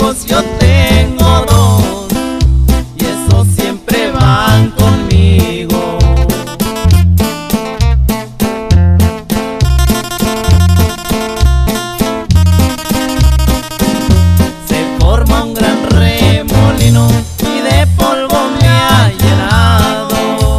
amigos yo tengo dos, y esos siempre van conmigo. Se forma un gran remolino y de polvo me ha llenado.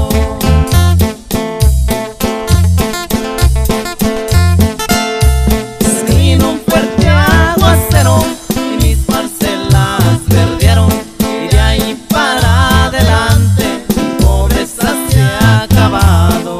Vino un fuerte aguacero y mis parcelas verdearon, y de ahí para adelante mi pobreza se ha acabado.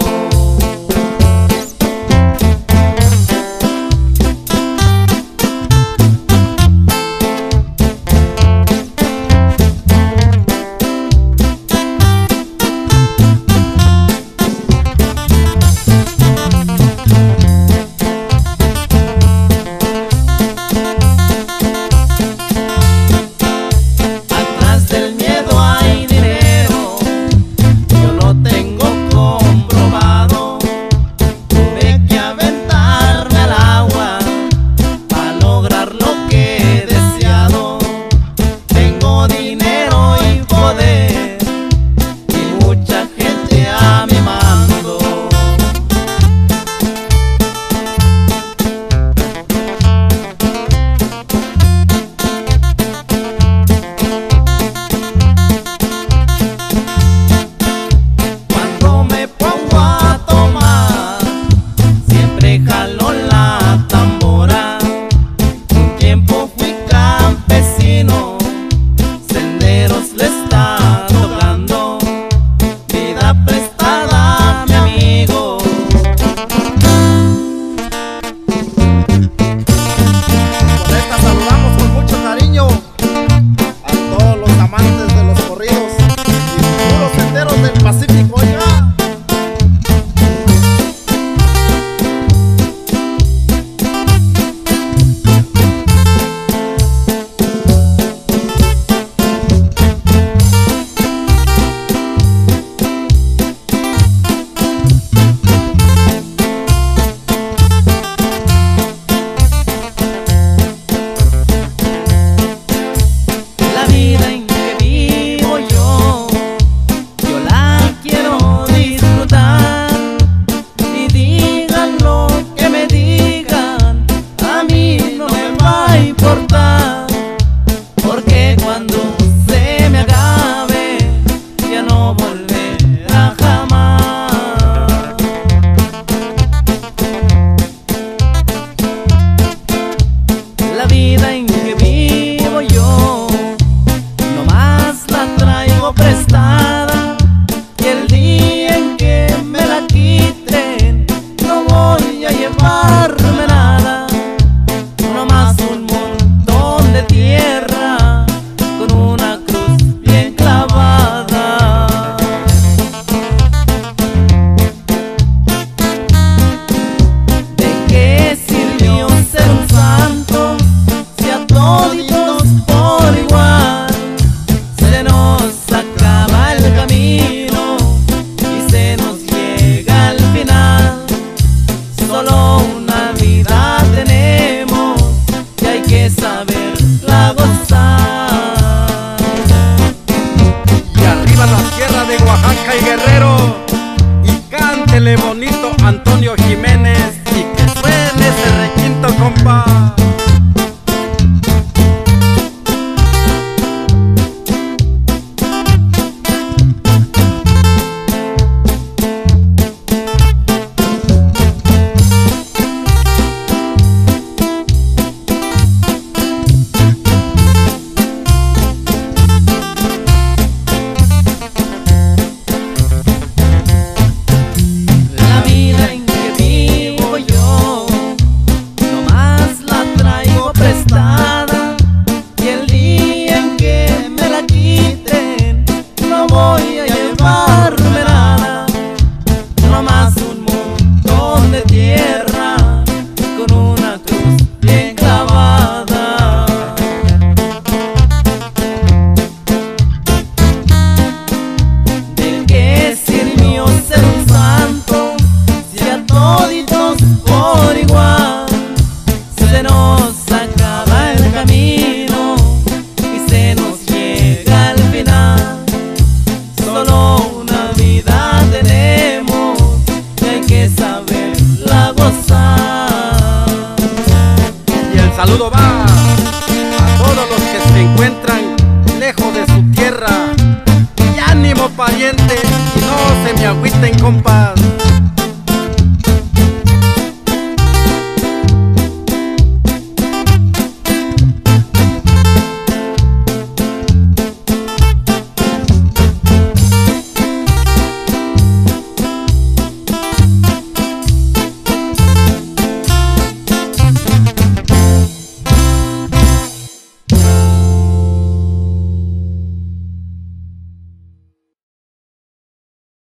Jaló la tambora, un tiempo fui campesino, senderos le está tocando, vida prestada mi amigo. Con esta saludamos con mucho cariño a todos los amantes de los corridos y puros senderos del Pacífico. Oiga, porque cuando se me acabe ya no volverá jamás. La vida en que vivo yo nomás la traigo prestada, y el día en que me la quiten no voy a llevarme nada, nomás un montón de tierra con una cruz bien clavada. ¿De qué sirvió ser un santo si a toditos por igual se nos acaba el camino y se nos llega al final? Solo una vida tenemos y hay que saberla gozar. y arriba la tierra de Oaxaca y Guerrero.